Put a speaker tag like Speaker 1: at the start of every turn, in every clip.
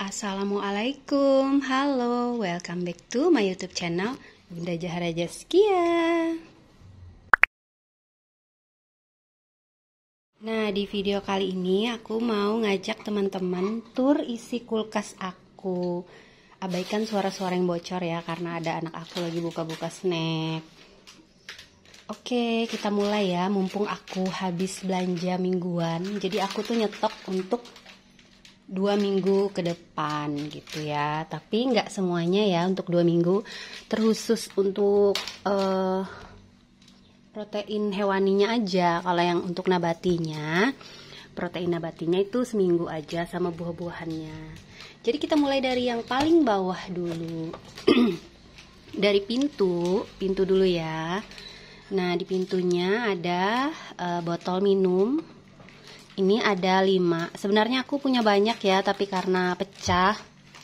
Speaker 1: Assalamualaikum, halo, welcome back to my YouTube channel Bunda Zahra Zaskia. Nah, di video kali ini aku mau ngajak teman-teman tur isi kulkas aku. Abaikan suara-suara yang bocor ya, karena ada anak aku lagi buka-buka snack. Oke, kita mulai ya, mumpung aku habis belanja mingguan. Jadi aku tuh nyetok untuk 2 minggu ke depan gitu ya, tapi nggak semuanya ya untuk 2 minggu, terkhusus untuk protein hewaninya aja. Kalau yang untuk nabatinya, protein nabatinya itu seminggu aja sama buah-buahannya. Jadi kita mulai dari yang paling bawah dulu. Dari pintu dulu ya. Nah, di pintunya ada botol minum. Ini ada 5. Sebenarnya aku punya banyak ya, tapi karena pecah.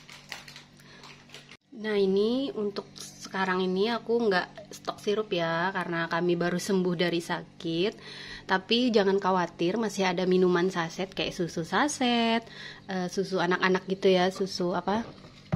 Speaker 1: Nah, ini untuk sekarang ini aku nggak stok sirup ya, karena kami baru sembuh dari sakit. Tapi jangan khawatir, masih ada minuman saset kayak susu saset, susu anak-anak gitu ya, susu apa?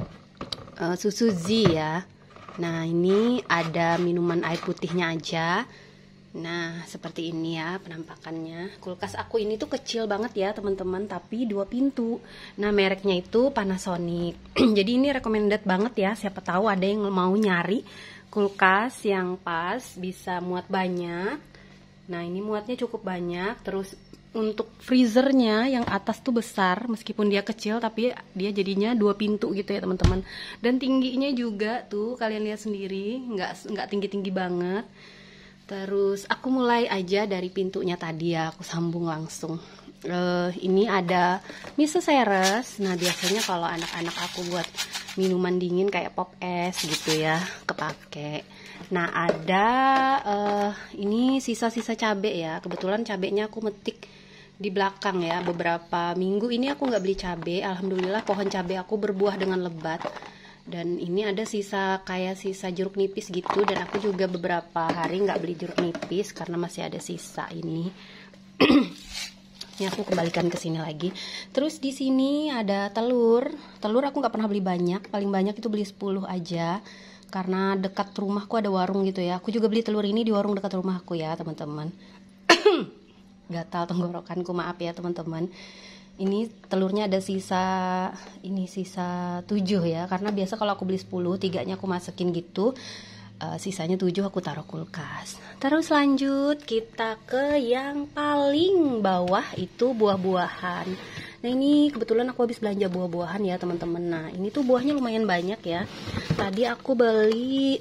Speaker 1: Susu Z ya. Nah, ini ada minuman air putihnya aja. Nah, seperti ini ya penampakannya. Kulkas aku ini tuh kecil banget ya teman-teman, tapi 2 pintu. Nah, mereknya itu Panasonic. Jadi ini recommended banget ya, siapa tahu ada yang mau nyari kulkas yang pas, bisa muat banyak. Nah, ini muatnya cukup banyak. Terus untuk freezernya yang atas tuh besar, meskipun dia kecil tapi dia jadinya 2 pintu gitu ya teman-teman. Dan tingginya juga tuh kalian lihat sendiri, nggak tinggi-tinggi banget. Terus aku mulai aja dari pintunya tadi ya, aku sambung langsung. Ini ada miso seres. Nah, biasanya kalau anak-anak aku buat minuman dingin kayak pop es gitu ya, kepake. Nah, ada ini sisa-sisa cabai ya. Kebetulan cabenya aku metik di belakang ya. Beberapa minggu ini aku nggak beli cabai. Alhamdulillah pohon cabai aku berbuah dengan lebat. Dan ini ada sisa kayak sisa jeruk nipis gitu, dan aku juga beberapa hari nggak beli jeruk nipis karena masih ada sisa ini. Ini aku kembalikan ke sini lagi. Terus di sini ada telur. Telur aku nggak pernah beli banyak, paling banyak itu beli 10 aja. Karena dekat rumahku ada warung gitu ya. Aku juga beli telur ini di warung dekat rumahku ya teman-teman. Gatal tenggorokanku, maaf ya teman-teman. Ini telurnya ada sisa 7 ya, karena biasa kalau aku beli 10, 3-nya aku masukin gitu, sisanya 7 aku taruh kulkas. Terus lanjut kita ke yang paling bawah, itu buah-buahan. Nah, ini kebetulan aku habis belanja buah-buahan ya teman-teman. Nah, ini tuh buahnya lumayan banyak ya. Tadi aku beli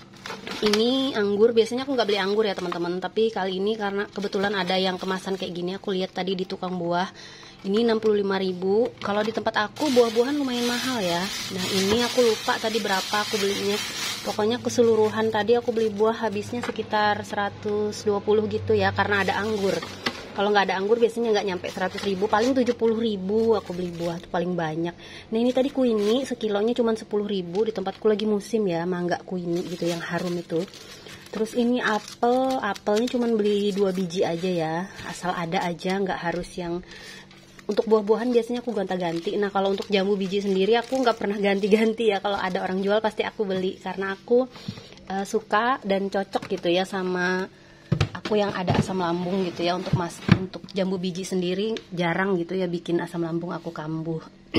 Speaker 1: ini anggur. Biasanya aku nggak beli anggur ya teman-teman, tapi kali ini karena kebetulan ada yang kemasan kayak gini, aku lihat tadi di tukang buah. Ini 65.000. Kalau di tempat aku buah-buahan lumayan mahal ya. Nah, ini aku lupa tadi berapa aku belinya. Pokoknya keseluruhan tadi aku beli buah habisnya sekitar 120 gitu ya, karena ada anggur. Kalau nggak ada anggur biasanya nggak nyampe 100.000, paling 70.000 aku beli buah, itu paling banyak. Nah, ini tadi kuini sekilonya cuma 10.000, di tempatku lagi musim ya, mangga kuini gitu yang harum itu. Terus ini apelnya cuma beli 2 biji aja ya, asal ada aja, nggak harus yang. Untuk buah-buahan biasanya aku gonta-ganti. Nah, kalau untuk jambu biji sendiri aku nggak pernah ganti-ganti ya. Kalau ada orang jual pasti aku beli, karena aku suka dan cocok gitu ya sama aku yang ada asam lambung gitu ya. Untuk jambu biji sendiri jarang gitu ya bikin asam lambung aku kambuh.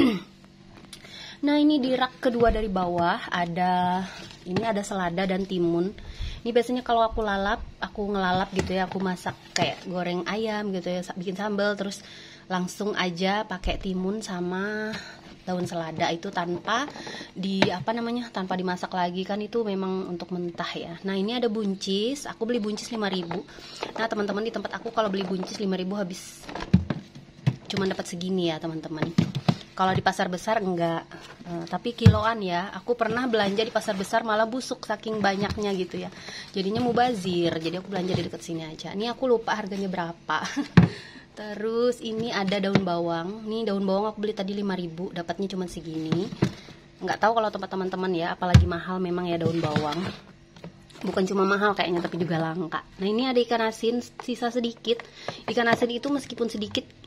Speaker 1: Nah, ini di rak kedua dari bawah ada selada dan timun. Ini biasanya kalau aku ngelalap gitu ya, aku masak kayak goreng ayam gitu ya, bikin sambal, terus langsung aja pakai timun sama daun selada itu tanpa tanpa dimasak lagi, kan itu memang untuk mentah ya. Nah, ini ada buncis, aku beli buncis 5.000. Nah, teman-teman, di tempat aku kalau beli buncis 5.000 habis cuma dapat segini ya teman-teman. Kalau di pasar besar enggak, tapi kiloan ya. Aku pernah belanja di pasar besar malah busuk saking banyaknya gitu ya. Jadinya mubazir, jadi aku belanja di dekat sini aja. Ini aku lupa harganya berapa. Terus ini ada daun bawang. Nih daun bawang aku beli tadi 5.000, dapatnya cuma segini. Nggak tahu kalau tempat teman-teman ya, apalagi mahal memang ya daun bawang. Bukan cuma mahal kayaknya, tapi juga langka. Nah, ini ada ikan asin sisa sedikit. Ikan asin itu meskipun sedikit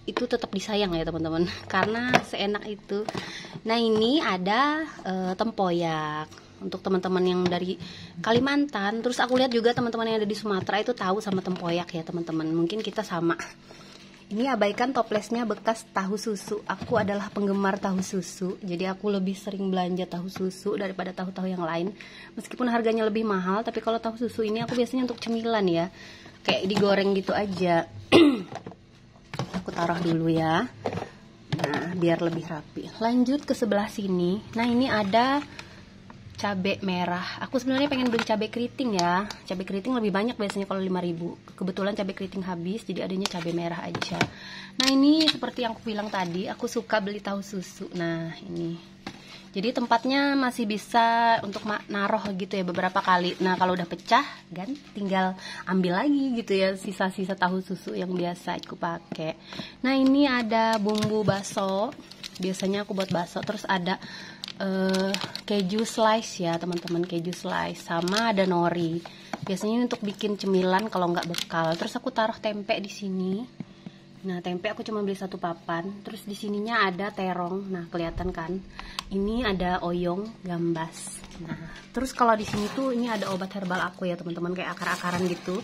Speaker 1: itu tetap disayang ya teman-teman, karena seenak itu. Nah ini ada tempoyak untuk teman-teman yang dari Kalimantan. Terus aku lihat juga teman-teman yang ada di Sumatera itu tahu sama tempoyak ya teman-teman, mungkin kita sama. Ini abaikan toplesnya bekas tahu susu. Aku adalah penggemar tahu susu, jadi aku lebih sering belanja tahu susu daripada tahu-tahu yang lain. Meskipun harganya lebih mahal, tapi kalau tahu susu ini aku biasanya untuk cemilan ya, kayak digoreng gitu aja. Aku taruh dulu ya. Nah, biar lebih rapi. Lanjut ke sebelah sini. Nah, ini ada cabai merah. Aku sebenarnya pengen beli cabai keriting ya. Cabai keriting lebih banyak biasanya kalau 5.000. Kebetulan cabai keriting habis, jadi adanya cabai merah aja. Nah, ini seperti yang aku bilang tadi, aku suka beli tahu susu. Nah, ini. Jadi tempatnya masih bisa untuk naruh gitu ya beberapa kali. Nah kalau udah pecah kan tinggal ambil lagi gitu ya sisa-sisa tahu susu yang biasa aku pakai. Nah ini ada bumbu bakso. Biasanya aku buat bakso. Terus ada keju slice ya teman-teman, keju slice sama ada nori. Biasanya untuk bikin cemilan kalau nggak bekal. Terus aku taruh tempe di sini. Nah, tempe aku cuma beli 1 papan. Terus di sininya ada terong. Nah, kelihatan kan? Ini ada oyong gambas. Nah, terus kalau di sini tuh ini ada obat herbal aku ya, teman-teman, kayak akar-akaran gitu.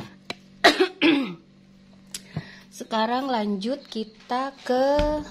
Speaker 1: Sekarang lanjut kita ke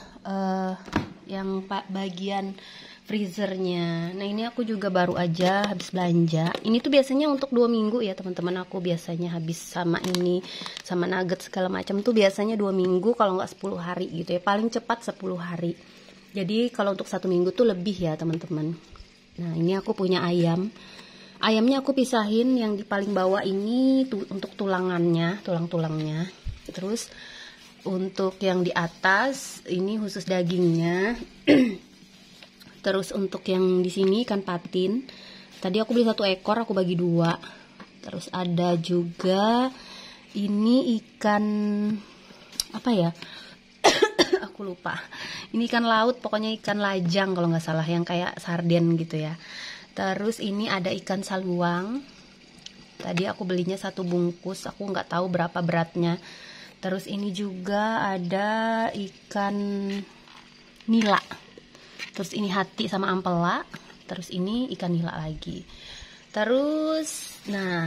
Speaker 1: yang bagian freezernya. Nah ini aku juga baru aja habis belanja. Ini tuh biasanya untuk 2 minggu ya teman-teman. Aku biasanya habis sama ini, sama nugget segala macam tuh biasanya 2 minggu, kalau nggak 10 hari gitu ya. Paling cepat 10 hari. Jadi kalau untuk 1 minggu tuh lebih ya teman-teman. Nah ini aku punya ayam. Ayamnya aku pisahin, yang di paling bawah ini untuk tulangannya, tulang-tulangnya. Terus untuk yang di atas ini khusus dagingnya. Terus untuk yang di sini ikan patin. Tadi aku beli 1 ekor, aku bagi 2. Terus ada juga ini ikan apa ya? Aku lupa. Ini ikan laut, pokoknya ikan lajang kalau nggak salah, yang kayak sarden gitu ya. Terus ini ada ikan saluang. Tadi aku belinya 1 bungkus, aku nggak tahu berapa beratnya. Terus ini juga ada ikan nila. Terus ini hati sama ampela. Terus ini ikan nila lagi. Terus, nah,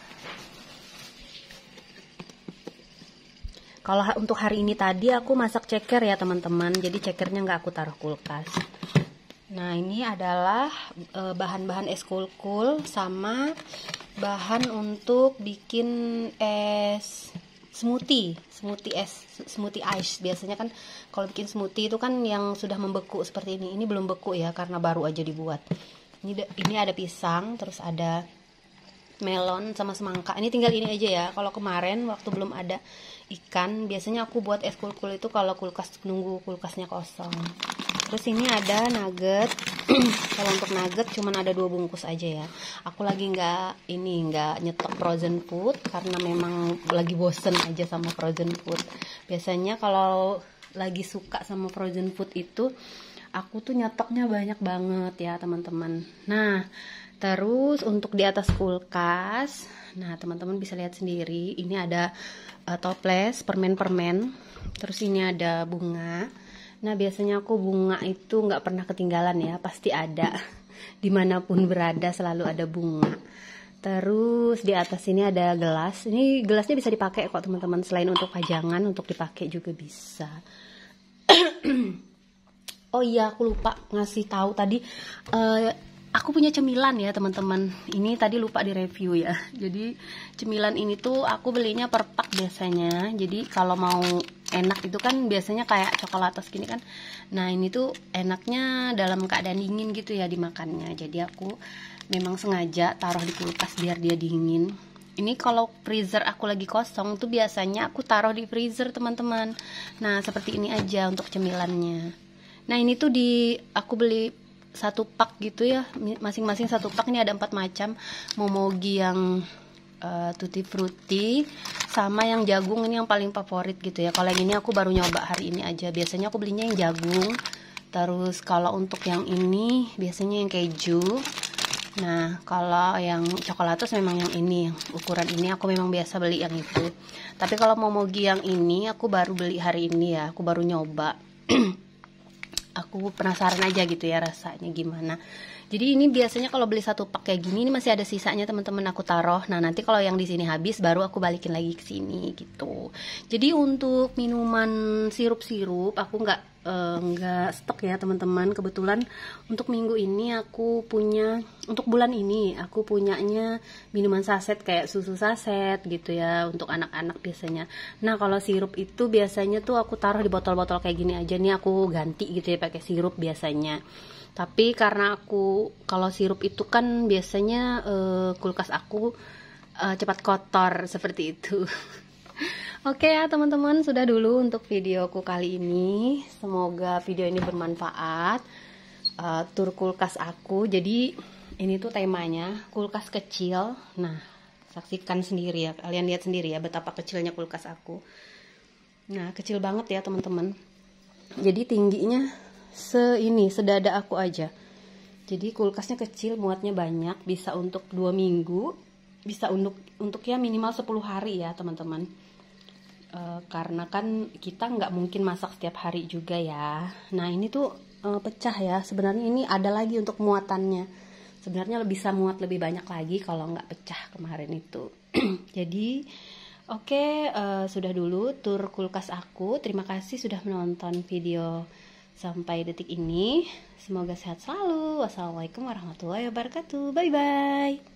Speaker 1: kalau untuk hari ini tadi aku masak ceker ya teman-teman. Jadi cekernya nggak aku taruh kulkas. Nah ini adalah bahan-bahan es kulkul sama bahan untuk bikin es smoothie ice. Biasanya kan kalau bikin smoothie itu kan yang sudah membeku seperti ini. Ini belum beku ya karena baru aja dibuat. Ini ada pisang, terus ada melon sama semangka. Ini tinggal ini aja ya. Kalau kemarin waktu belum ada ikan, biasanya aku buat es kulkul itu kalau nunggu kulkasnya kosong. Terus ini ada nugget. Kalau untuk nugget cuman ada 2 bungkus aja ya. Aku lagi nggak nyetok frozen food karena memang lagi bosen aja sama frozen food. Biasanya kalau lagi suka sama frozen food itu aku tuh nyetoknya banyak banget ya teman-teman. Nah terus untuk di atas kulkas, nah teman-teman bisa lihat sendiri, ini ada toples, permen-permen. Terus ini ada bunga. Nah biasanya aku bunga itu nggak pernah ketinggalan ya, pasti ada. Dimanapun berada selalu ada bunga. Terus di atas ini ada gelas. Ini gelasnya bisa dipakai kok teman-teman, selain untuk pajangan, untuk dipakai juga bisa. Oh iya aku lupa ngasih tahu tadi, aku punya cemilan ya teman-teman. Ini tadi lupa di review ya. Jadi cemilan ini tuh aku belinya per pak biasanya. Jadi kalau mau enak itu kan biasanya kayak coklatos gini kan. Nah ini tuh enaknya dalam keadaan dingin gitu ya dimakannya. Jadi aku memang sengaja taruh di kulkas biar dia dingin. Ini kalau freezer aku lagi kosong tuh biasanya aku taruh di freezer teman-teman. Nah seperti ini aja untuk cemilannya. Nah ini tuh aku beli 1 pak gitu ya, masing-masing 1 pak. Ini ada 4 macam, momogi yang tutti frutti sama yang jagung, ini yang paling favorit gitu ya. Kalau yang ini aku baru nyoba hari ini aja. Biasanya aku belinya yang jagung. Terus kalau untuk yang ini biasanya yang keju. Nah, kalau yang coklatos memang yang ini, yang ukuran ini aku memang biasa beli yang itu. Tapi kalau momogi yang ini aku baru beli hari ini ya, aku baru nyoba. Aku penasaran aja gitu ya rasanya gimana. Jadi ini biasanya kalau beli satu pak kayak gini, ini masih ada sisanya teman-teman, aku taruh. Nah nanti kalau yang di sini habis baru aku balikin lagi ke sini gitu. Jadi untuk minuman sirup-sirup aku nggak stok ya teman-teman. Kebetulan untuk minggu ini aku punya, untuk bulan ini aku punyanya minuman saset kayak susu saset gitu ya untuk anak-anak biasanya. Nah kalau sirup itu biasanya tuh aku taruh di botol-botol kayak gini aja nih, aku ganti gitu ya pakai sirup biasanya. Tapi karena aku kalau sirup itu kan biasanya kulkas aku cepat kotor seperti itu. Oke ya teman-teman, sudah dulu untuk videoku kali ini. Semoga video ini bermanfaat. Tur kulkas aku. Jadi ini tuh temanya kulkas kecil. Nah, saksikan sendiri ya. Kalian lihat sendiri ya betapa kecilnya kulkas aku. Nah, kecil banget ya teman-teman. Jadi tingginya sedada aku aja. Jadi kulkasnya kecil, muatnya banyak, bisa untuk 2 minggu, bisa untuk ya minimal 10 hari ya teman-teman. Karena kan kita nggak mungkin masak setiap hari juga ya. Nah ini tuh pecah ya, sebenarnya ini ada lagi untuk muatannya. Sebenarnya bisa muat lebih banyak lagi kalau nggak pecah kemarin itu. Jadi oke, sudah dulu tur kulkas aku. Terima kasih sudah menonton video sampai detik ini. Semoga sehat selalu. Wassalamualaikum warahmatullahi wabarakatuh. Bye bye.